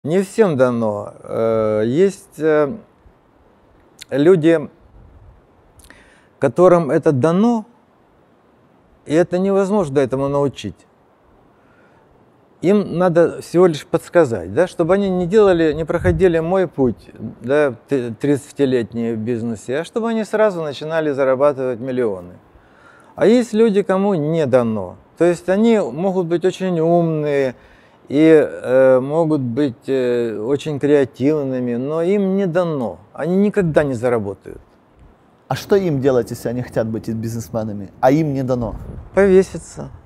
Не всем дано. Есть люди, которым это дано, и это невозможно этому научить. Им надо всего лишь подсказать, да, чтобы они не проходили мой путь, да, 30-летний в бизнесе, а чтобы они сразу начинали зарабатывать миллионы. А есть люди, кому не дано. То есть они могут быть очень умные и могут быть очень креативными, но им не дано. Они никогда не заработают. А что им делать, если они хотят быть бизнесменами, а им не дано? Повеситься.